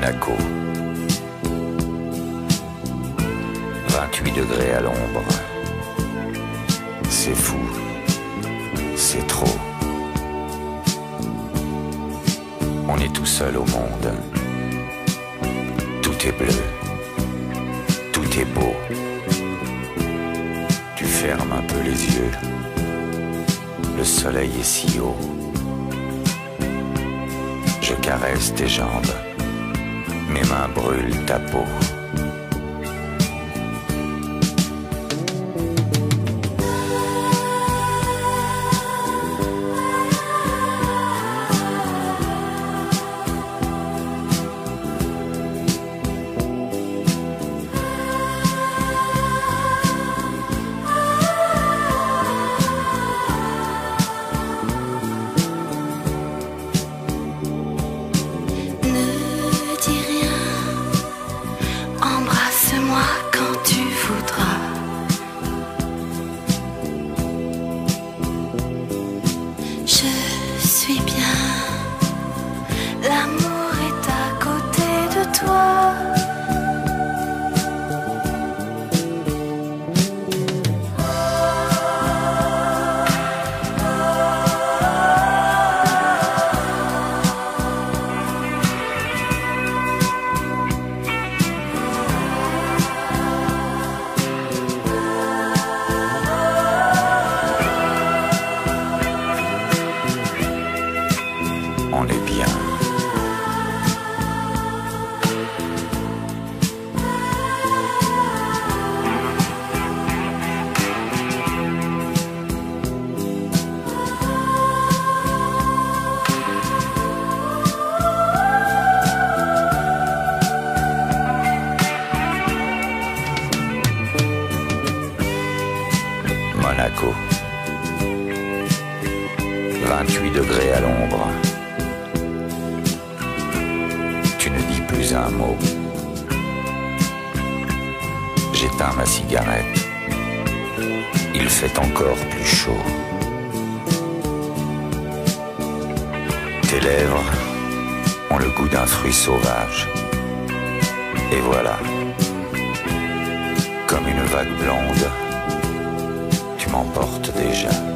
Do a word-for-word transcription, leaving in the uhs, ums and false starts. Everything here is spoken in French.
Monaco. vingt-huit degrés à l'ombre. C'est fou, c'est trop. On est tout seul au monde. Tout est bleu, tout est beau. Tu fermes un peu les yeux. Le soleil est si haut. Je caresse tes jambes. Mes mains brûlent ta peau. Embrasse-moi quand tu voudras. Je suis bien. L'amour est à côté de toi. On est bien. Monaco. vingt-huit degrés à l'ombre. Tu ne dis plus un mot. J'éteins ma cigarette. Il fait encore plus chaud. Tes lèvres ont le goût d'un fruit sauvage. Et voilà, comme une vague blonde, tu m'emportes déjà.